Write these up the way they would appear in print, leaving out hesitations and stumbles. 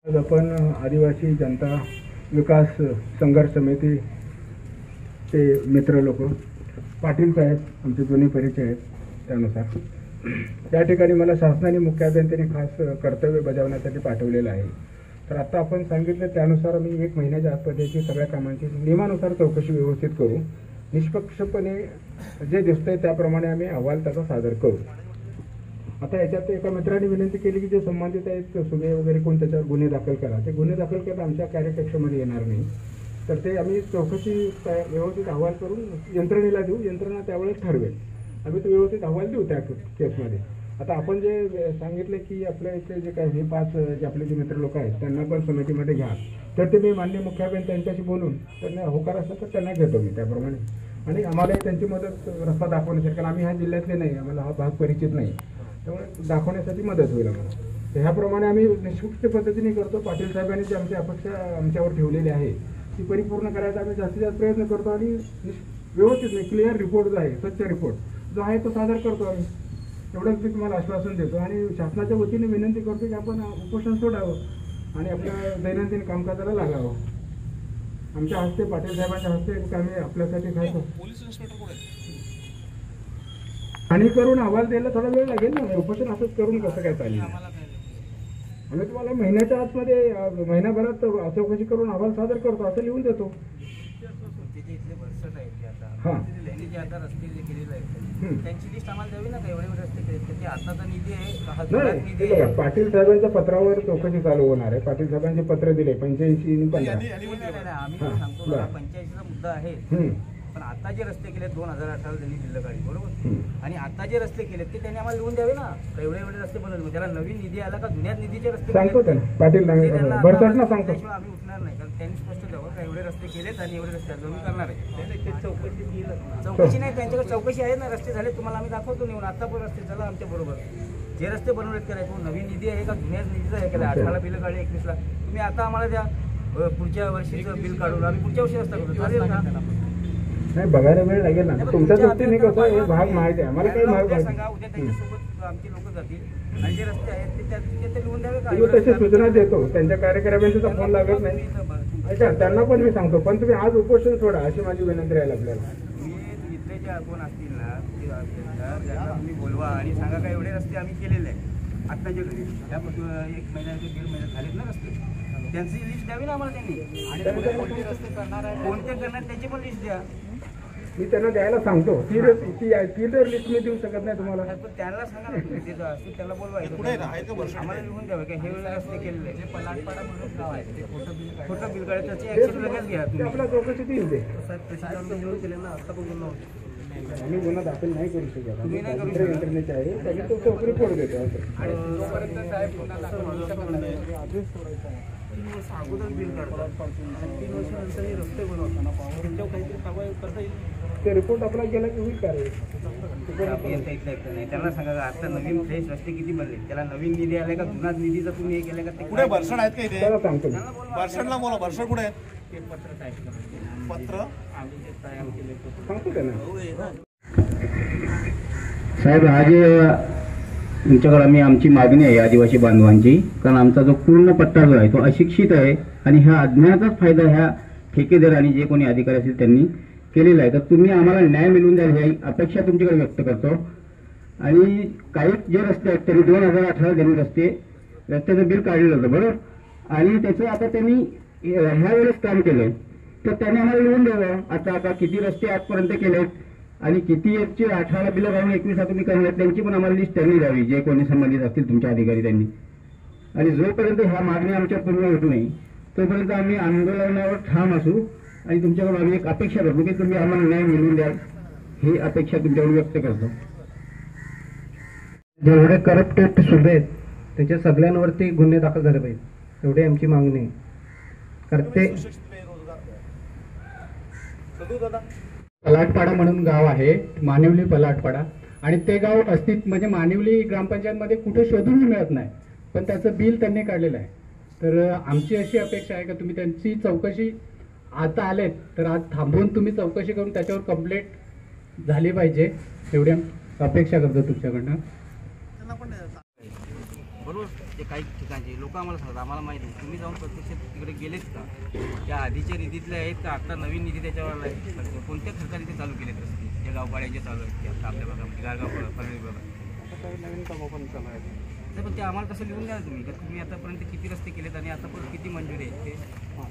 आज आपण आदिवासी जनता विकास संघर्ष समिती ते मित्र लोक पाटील साहेब आमचे जुने परिचय आहेत त्यानुसार या ठिकाणी मला शासनाने मुख्य अभियंत्याने खास कर्तव्य बजावण्यासाठी पाठवलेलं आहे। तर आता आपण सांगितलं त्यानुसार आम्ही 1 महिन्याच्या आतपर्यंतची सगळ्या कामांची नियमानुसार चौकशी व्यवस्थित करू, निष्पक्षपणे जे दिसतंय त्याप्रमाणे आम्ही अहवाल त्याचा सादर करू। आता याच्यात एका मित्राने विनंती केली की जे संबंधित आहेत सुगे वगैरे कोण त्याच्यावर गुन्हे दाखल करा, ते गुन्हे दाखल करता आमच्या कार्यकक्षेमध्ये येणार नाही। तर ते आम्ही चौकशी व्यवस्थित अहवाल करून यंत्रणेला देऊ, यंत्रणा त्यावेळेस ठरवेल, आम्ही तो व्यवस्थित अहवाल देऊ त्या केसमध्ये। आता आपण जे सांगितले की आपल्या इथे जे काही हे 5 जे आपले जे मित्र लोक आहेत त्यांना पण समितीमध्ये घ्या, तर ते मी माननीय मुख्य अभियंता त्यांच्याशी बोलून त्यांना होकार असला तर त्यांना घेतो मी त्याप्रमाणे, आणि आम्हाला त्यांची मदत रस्ता दाखवण्यासाठी, कारण आम्ही ह्या जिल्ह्यातले नाही, आम्हाला हा भाग परिचित नाही, त्यामुळे दाखवण्यासाठी मदत होईल आम्हाला। तर ह्याप्रमाणे आम्ही निष्पक्ष पद्धतीने करतो। पाटील साहेबांनी जी आमची अपेक्षा आमच्यावर ठेवलेली आहे ती परिपूर्ण करायचा आम्ही जास्तीत जास्त प्रयत्न करतो, आणि व्यवस्थित नाही क्लिअर रिपोर्ट जो आहे, स्वच्छ रिपोर्ट जो आहे तो सादर करतो आम्ही, एवढंच मी तुम्हाला आश्वासन देतो। आणि शासनाच्या वतीने विनंती करतो की आपण उपोषण सोडावं आणि आपल्या दैनंदिन कामकाजाला लागावं। आमच्या हस्ते पाटील साहेबांच्या हस्ते आम्ही आपल्यासाठी काय आणि करून अहवाल द्यायला थोडा वेळ लागेल ना, उपोषण असंच करून कसं काय चालेल? आम्ही तुम्हाला महिन्याच्या आतमध्ये महिनाभरात चौकशी करून अहवाल सादर करतो असं लिहून देतो। हां, त्यांची लिस्ट आम्हाला द्यावी ना, एवढे रस्ते केले ते आताचा निधी आहे। पाटील साहेबांच्या पत्रावर चौकशी चालू होणार आहे। पाटील साहेबांचे पत्र दिले 85 आणि 15। आम्ही सांगतो 85चा मुद्दा आहे, पण आता जे रस्ते केले 2018 त्यांनी दिलं गाडी बरोबर, आणि आता जे रस्ते केले ते त्यांनी आम्हाला लिहून द्यावे ना, एवढे रस्ते बनवले, त्याला नवीन निधी आला का जुन्यात निधीचे रस्ते सांगतो त्यांना पाटील भरसटना सांगतो, आम्ही उठणार नाही, कारण त्यांनी स्पष्ट द्यावं का एवढे रस्ते केलेत आणि एवढे रस्ते आम्ही करणार आहे। चौकशी नाही, त्यांच्याकडे चौकशी आहे ना, रस्ते झाले तुम्हाला आम्ही दाखवतो नेऊन, आता पण रस्ते झाला आमच्या बरोबर, जे रस्ते बनवलेत केले तो नवीन निधी आहे का जुन्याच निधीचा आहे केला, 18ला बिल काढले 21ला, तुम्ही आता आम्हाला द्या पुढच्या वर्षीचं बिल काढून आम्ही पुढच्या वर्षी रस्ता करू, चालेल का? नाही बघायला वेळ लागेल ना, तुमच्या दृष्टीने कसं हे भाग माहिती आहे आम्हाला, काही माहिती सांगा, उद्या त्यांच्यासोबत आमची लोक जातील आणि जे रस्ते आहेत ते लिहून द्यावे का? तशी सूचना देतो, त्यांच्या कार्यक्रमांचा फोन लागत नाही, अच्छा त्यांना पण मी सांगतो, पण तुम्ही आज उपोषण सोडा अशी माझी विनंती राहील आपल्याला। मी इथले जे कोण असतील ना त्यांना तुम्ही बोलवा आणि सांगा का एवढे रस्ते आम्ही केलेले आहे आत्ताच्या घरी, त्या 1 महिन्यात 1.5 महिन्यात झालेत ना रस्ते, त्यांची लिस्ट द्यावी ना आम्हाला त्यांनी, आणि कोणते रस्ते करणार आहे कोणते करणार त्याची पण लिस्ट द्या, मी त्यांना द्यायला सांगतो। ती तर लिस्ट मी देऊ शकत नाही तुम्हाला, पण त्यांना सांगा ना, त्याला बोलवायचं आम्हाला लिहून द्यावं की हे रस्ते केलेले आहे, पलाटपाडा म्हणून गाव आहे, खोटं बिल काढायचं त्याची ऍक्शन लगेच घ्या तुम्ही, आपला चौकशी देईल ते केले ना, आता पण बोललो आम्ही गुन्हा दाखल नाही करू शकत, आम्ही यंत्रणेचे आहे त्यांनी तो चौकरी फोड देतो आणि जोपर्यंत साहेब गुन्हा दाखल होऊ शकत नाही अगोदर बिल काढतात आणि 3 वर्षानंतर हे रस्ते बनवताना त्यांच्यावर काहीतरी कारवाई करता येईल, ते रिपोर्ट आपला गेला की होईल कारवाई। नाही त्यांना सांगा आता नवीन फ्रेश रस्ते किती बनले, त्याला नवीन निधी आलाय का जुना निधीचा तुम्ही हे केलं का, ते कुठे वर्षण आहेत का इथे त्याला सांगतो वर्षणला बोला, वर्षण कुठे आहेत ते पत्र टाईप पत्र आम्ही जे तयार केले सांगतो त्यांना। साहेब आज तुमच्याकडे आम्ही आमची मागणी आहे आदिवासी बांधवांची, कारण आमचा जो पूर्ण पट्टा जो आहे तो अशिक्षित आहे आणि ह्या अज्ञानाचाच फायदा ह्या ठेकेदारांनी जे कोणी अधिकारी असतील त्यांनी केलेला आहे, तर तुम्ही आम्हाला न्याय मिळवून द्याल ही अपेक्षा तुमच्याकडे व्यक्त करतो। आणि काही जे रस्ते आहेत तरी 2018 त्यांनी रस्त्याचं बिल काढलेलं होतं बरोबर, आणि त्याचं आता त्यांनी ह्या वेळेस काम केलंय, तर त्यांनी आम्हाला लिहून द्यावं आता किती रस्ते आजपर्यंत केलेत आणि किती याची 18ला बिलं काढून 21ला तुम्ही करणार, त्यांची पण आम्हाला लिस्ट त्यांनी द्यावी जे कोणी संबंधित असतील तुमच्या अधिकारी त्यांनी। आणि जोपर्यंत ह्या मागणी आमच्या पूर्ण होत नाही तोपर्यंत आम्ही आंदोलनावर ठाम असू, आणि तुमच्याकडून आम्ही एक अपेक्षा करतो की तुम्ही आम्हाला न्याय मिळवून द्याल, ही अपेक्षा तुमच्याकडून व्यक्त करतो। जेवढे करप्टेड सुद्धा आहेत त्याच्या सगळ्यांवरती गुन्हे दाखल झाले पाहिजे, एवढी आमची मागणी आहे। करते पलाटपाडा म्हणून गाव आहे, मानिवली पलाटपाडा, आणि ते गाव अस्तित्व म्हणजे मानिवली ग्रामपंचायतमध्ये कुठे शोधून मिळत नाही, पण त्याचं बिल त्यांनी काढलेलं आहे। तर आमची अशी अपेक्षा आहे की तुम्ही त्यांची चौकशी आता आलेत तर आज थांबवून तुम्ही चौकशी करून त्याच्यावर कंप्लेंट झाली पाहिजे, एवढी अपेक्षा करतो तुमच्याकडनं। सर्व जे काही ठिकाणचे लोक आम्हाला सांगतात, आम्हाला माहिती आहे. तुम्ही जाऊन प्रत्यक्ष तिकडे गेलेत का? त्या आधीच्या निधीतले आहेत का आता नवीन निधी त्याच्यावर आहे? कोणत्या खर्चाने ते चालू केलेत रस्ते? जे गावपाड्यांचे चालू आहेत ते आता आपल्या भागामध्ये गाळगाव पनवेल भागात काही नवीन कामं पण चालू आहेत. नाही, पण ते आम्हाला कसं लिहून द्या तुम्ही, का तुम्ही आतापर्यंत किती रस्ते केलेत आणि आतापर्यंत किती मंजुरी आहेत ते?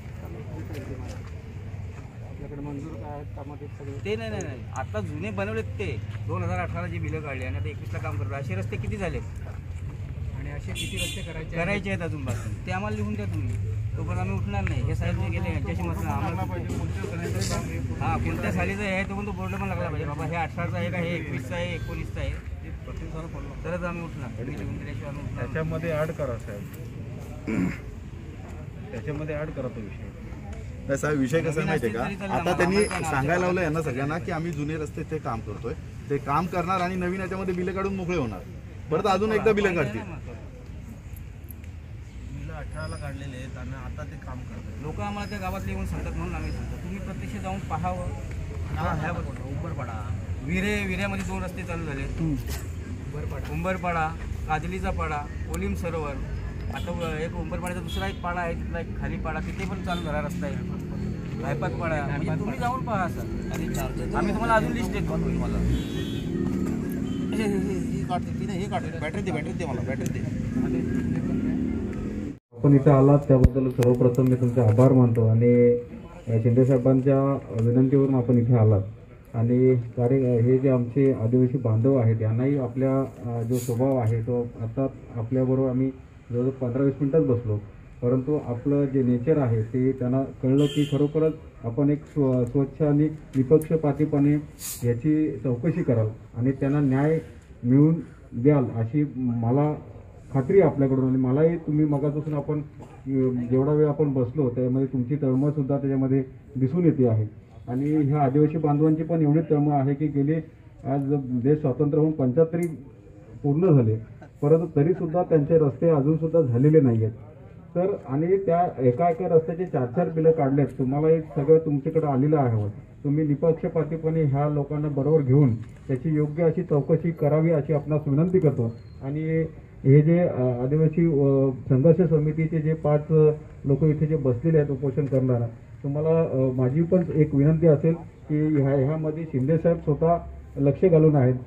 आपल्याकडे मंजूर काय आहेत कामात सगळे ते नाही, आता जुने बनवलेत ते 2018 जी बिलं काढली आणि आता 21ला काम करतात, असे रस्ते किती झाले आणि असे किती रस्ते करायचे आहेत अजून बाकी? ते आम्हाला लिहून द्या तुम्ही, तोपर्यंत आम्ही उठणार नाही. हे साहेब जे गेले यांच्याशी म्हटलं आम्हाला हां कोणत्या सालीचं आहे तो पण तो बोर्ड पण लागला पाहिजे बाबा, हे 18चं आहे का, हे 21चं आहे, 19चं आहे, तरच आम्ही उठणार. तुम्ही लिहून दिल्याशिवाय आम्ही उठणार नाही. त्याच्यामध्ये ॲड करा साहेब, त्याच्यामध्ये ॲड करा तो विषय. नाही साहेब, विषय कसा आहे माहिती आहे का, आता त्यांनी सांगायला लावलं यांना सगळ्यांना की आम्ही जुने रस्ते ते काम करतोय, ते काम करणार आणि नवीन याच्यामध्ये बिलं काढून मोकळे होणार. परत अजून एकदा बिलं काढतील. 18ला काढलेले आहेत आणि आता ते काम करतात. लोक आम्हाला त्या गावातले येऊन सांगतात म्हणून आम्ही सांगतो तुम्ही प्रत्यक्ष जाऊन पाहावं. ह्या उंबरपाडा विऱ्यामध्ये 2 रस्ते चालू झाले. उंबरपाडा, काजलीचा पाडा, ओलिम सरोवर, आता एक उंबरपाड्याचा दुसरा एक पाडा आहे, तिथला एक खाली पाडा, तिथे पण चालू झाला रस्ता आहे. रायपात पाडा, म्हणजे तुम्ही जाऊन पहा सर. आम्ही तुम्हाला अजून लिस्ट देतो तुम्हाला. बॅटरी दे मला, बॅटरी दे. आपण इथे आलात त्याबद्दल सर्वप्रथम मी तुमचे आभार मानतो आणि शिंदे साहेबांच्या विनंतीवरून आपण इथे आलात आणि हे जे आमचे आदिवासी बांधव आहेत यांनाही आपल्या जो स्वभाव आहे तो आता आपल्याबरोबर आम्ही जवळजवळ 15-20 मिनिटात बसलो, परंतु आपलं जे नेचर आहे ते त्यांना कळलं की खरोखरच आपण एक स्वच्छ आणि निपक्षपातीपणे याची चौकशी कराल आणि त्यांना न्याय मिळवून द्याल अशी मला खात्री आहे आपल्याकडून. आणि मलाही तुम्ही मगापासून आपण जेवढा वेळ आपण बसलो त्यामध्ये तुमची तळमळसुद्धा त्याच्यामध्ये दिसून येते आहे आणि ह्या आदिवासी बांधवांची पण एवढी तळमळ आहे की गेले आज देश स्वातंत्र्य होऊन 75 पूर्ण झाले, परंतु तरीसुद्धा त्यांचे रस्ते अजूनसुद्धा झालेले नाही आहेत. तर आणि त्या एका रस्त्याचे 4-4 बिलं काढलेत. तुम्हाला एक सगळं तुमच्याकडे आलेलं आहे. तुम्ही निपक्षपातीपणे ह्या लोकांना बरोबर घेऊन त्याची योग्य अशी चौकशी करावी अशी आपणास विनंती करतो. आणि हे जे आदिवासी संघर्ष समितीचे जे 5 लोक इथे जे बसलेले आहेत उपोषण करणारा, तुम्हाला माझी पण एक विनंती असेल की ह्यामध्ये शिंदेसाहेब स्वतः लक्ष घालून आहेत.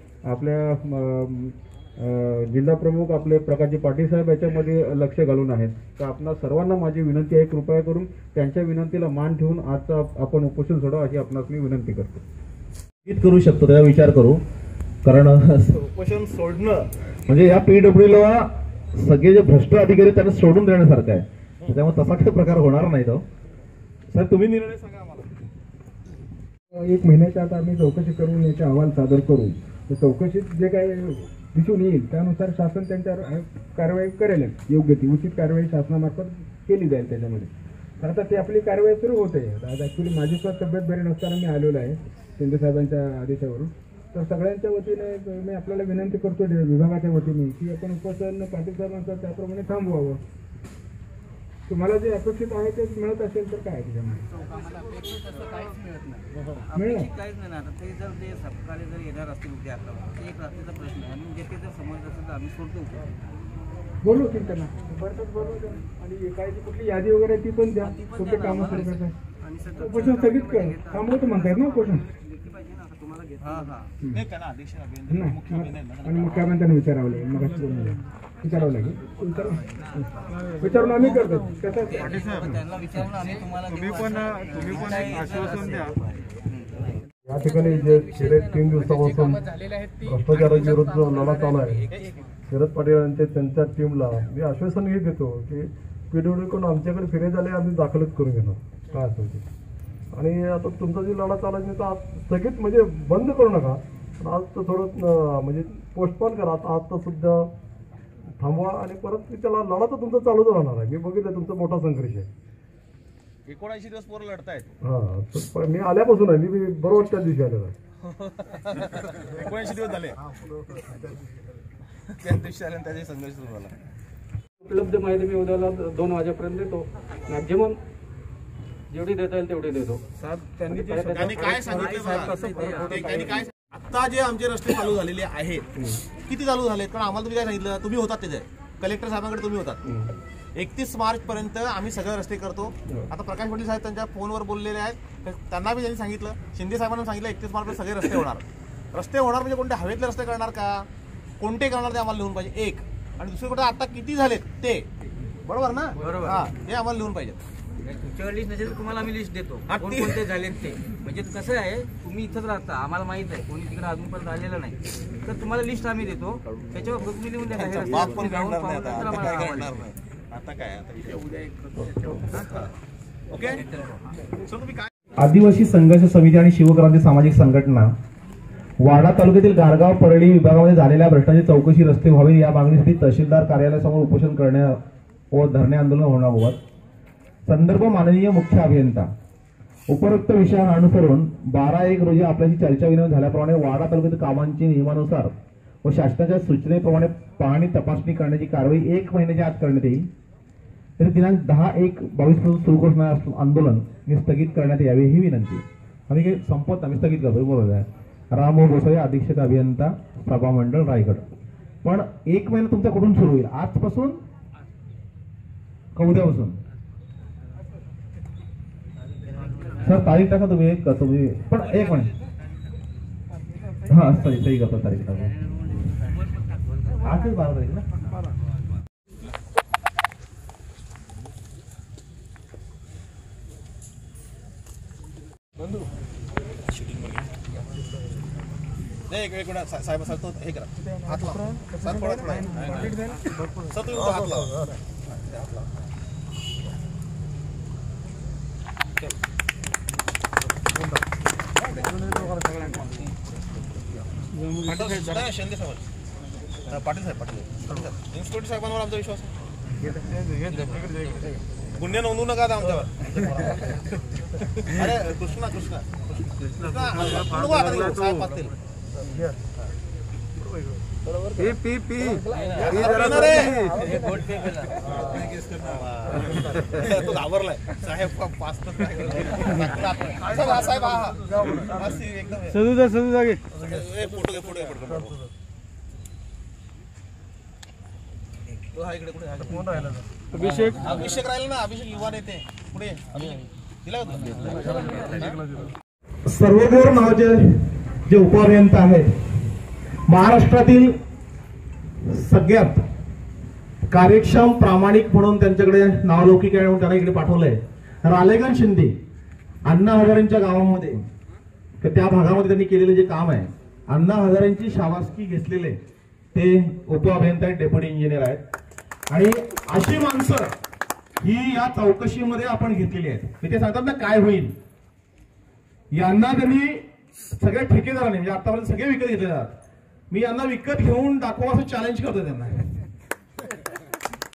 आपल्या जिल्हा प्रमुख आपले प्रकाशजी पाटील साहेब याच्यामध्ये लक्ष घालून आहेत. तर आपणा सर्वांना माझी विनंती आहे, कृपया करून त्यांच्या विनंतीला मान ठेवून आजचा आपण उपोषण सोडावं अशी आपणास मी विनंती करतो. करू शकतो त्याचा विचार करू, कारण उपोषण सोडणं म्हणजे या PWDला सगळे जे भ्रष्ट अधिकारी त्यांना सोडून देण्यासारखं आहे. त्यामुळे तसा काही प्रकार होणार नाही. तो सर तुम्ही निर्णय सांगा आम्हाला. 1 महिन्याच्या आत आम्ही चौकशी करून याचा अहवाल सादर करू. तर चौकशीत जे काही दिसून येईल त्यानुसार शासन त्यांच्यावर कारवाई करेल. योग्य ती उचित कारवाई शासनामार्फत केली जाईल. त्याच्यामध्ये तर आता ती आपली कारवाई सुरू होते. आज ॲक्च्युली माझी स्वतः तब्येत बरी नसताना मी आलेलो आहे शिंदेसाहेबांच्या आदेशावरून. तर सगळ्यांच्या वतीने मी आपल्याला विनंती करतो विभागाच्या वतीने की आपण उपोषण पाटील साहेबांचं त्याप्रमाणे थांबवावं. तुम्हाला जे अपेक्षित आहे ते मिळत असेल तर काय त्याच्यामध्ये अपेक्षित काहीच नाही. आता ते जर ते सकाळी जर येणार असतील उद्या आता एक रात्रीचा प्रश्न आहे आणि उद्या ते जर समजत असेल तर आम्ही सोडतो. बोलवतील त्यांना बरंच बोलवतो आणि काय कुठली यादी वगैरे ती पण द्या. कुठले कामं सुरू करतात आणि उपोषण स्थगित कर थांबवतो म्हणतायत ना उपोषण. आणि मुख्यमंत्र्यांना विचारावं लागेल. मग विचारावं लागेल. विचारून आम्ही करतो. त्यांना विचारून आम्ही तुम्हाला आश्वासन द्या. या ठिकाणी जे गेले 3 दिवसापासून भ्रष्टाचाराच्या विरुद्ध लढा चालू आहे. शरद पाटील यांचे त्यांच्या टीमला मी आश्वासन हे देतो की PWD आमच्याकडे फिरे झाले आम्ही दाखलच करून घेणार काय असेल ते. आणि आता तुमचा जी लढा चालायची तर आज स्थगित म्हणजे बंद करू नका, पण आज तर थोडं म्हणजे पोस्टपोन करा. आता आज तर सुद्धा थांबवा आणि परत त्याला लढा तर तुमचा चालूच राहणार आहे. मी बघितलं तुमचा मोठा संघर्ष आहे. 79 दिवस पोरं लढतायत. हां मी आल्यापासून आहे. मी बरोबर त्या दिवशी आलेलो आहे. 79 दिवस झाले त्या दिवशी आले त्याचे संघर्ष सुरू झाला. उपलब्ध माहिती मी उद्याला 2 वाजेपर्यंत देतो. मॅक्झिमम जेवढी देता येईल तेवढी देतो. त्यांनी काय सांगितलं आता जे आमचे रस्ते चालू झालेले आहेत किती चालू झाले? कारण आम्हाला तुम्ही काय सांगितलं, तुम्ही होतात त्याचे कलेक्टर साहेबांकडे तुम्ही होतात. 31 मार्च पर्यंत आम्ही सगळे रस्ते करतो. आता प्रकाश पाटील साहेब त्यांच्या फोनवर बोललेले आहेत, त्यांना बी त्यांनी सांगितलं, शिंदे साहेबांना सांगितलं 31 मार्च सगळे रस्ते होणार. रस्ते होणार म्हणजे कोणते हवेतले रस्ते करणार का, कोणते करणार ते आम्हाला लिहून पाहिजे एक. आणि दुसरी गोष्ट आता किती झालेत ते, बरोबर ना, बरोबर. हा हे आम्हाला लिहून पाहिजे. तुमच्याकडे लिस्ट नसेल तर तुम्हाला आम्ही लिस्ट देतो कोणते झालेत ते. म्हणजे कसं आहे, तुम्ही इथंच राहता, आम्हाला माहित आहे कोणी तिकडे अजूनपर्यंत आलेलं नाही, तर तुम्हाला लिस्ट आम्ही देतो, त्याच्यावर तुम्ही लिहून द्या. बाप पण करणार नाही आता, आता काय करणार नाही. आता काय, आता ओके. सो तुम्ही काय, आदिवासी संघर्ष समिती आणि शिवक्रांती सामाजिक संघटना वाडा तालुक्यातील गारगाव परळी विभागामध्ये झालेल्या भ्रष्टाचाराची चौकशी रस्ते व्हावे या मागणीसाठी तहसीलदार कार्यालयासमोर उपोषण करण्या व धरणे आंदोलन होण्याबाबत संदर्भ माननीय मुख्य अभियंता. उपरोक्त विषयाला अनुसरून 12/1 रोजी आपल्याशी चर्चा विनिमय झाल्याप्रमाणे वाडा तालुक्यातील कामांची नियमानुसार व शासनाच्या सूचनेप्रमाणे पाहणी तपासणी करण्याची कारवाई 1 महिन्याच्या आत करण्यात येईल. तरी दिनांक 10/1/22 पासून सुरू करणारे आंदोलन हे स्थगित करण्यात यावे ही विनंती. आम्ही काही संपत आम्ही स्थगित करतो, बरोबर आहे. राम गोसावी अधीक्षक अभियंता सभा मंडळ रायगड. पण 1 महिना तुमचा कुठून सुरू होईल, आजपासून का उद्यापासून? सर तारीख टाका तुम्ही, पण 1 महिना. हा सही करतो तारीख टाका. आजच 12 तारीख ना. नाही एक मिनिट साहेब सर, तो हे करा, हात लावा सर, थोडा थोडा सर, तुम्ही हात लावा. शिंदे साहेब, पाटील साहेब, इन्स्पेक्टर साहेबांवर आमचा विश्वास आहे. गुन्हे नोंदवू नका आता आमच्यावर. अरे कृष्णा साहेब पाहतील. तो घाबरलाय साहेब, पाच साहेब एकदम फोटो अभिषेक राहिला ना, अभिषेक युवा नेते पुढे सर्वगोर नावाचे जे उपअभियंता आहेत, महाराष्ट्रातील सगळ्यात कार्यक्षम प्रामाणिक म्हणून त्यांच्याकडे नावलौकिक आहे म्हणून त्यांना इकडे पाठवलंय. रालेगण शिंदे अण्णा हजारेंच्या गावामध्ये, त्या भागामध्ये त्यांनी केलेलं जे काम आहे, अण्णा हजारेंची शाबासकी घेतलेले ते उपअभियंता डेप्युटी इंजिनियर आहेत. आणि अशी माणसं ही या चौकशीमध्ये आपण घेतलेली आहेत. मी ते सांगतात ना काय होईल, यांना त्यांनी सगळ्या ठेकेदारांनी म्हणजे आतापर्यंत सगळे विकत घेतले जातात. मी यांना विकत घेऊन दाखवा असं चॅलेंज करतो त्यांना.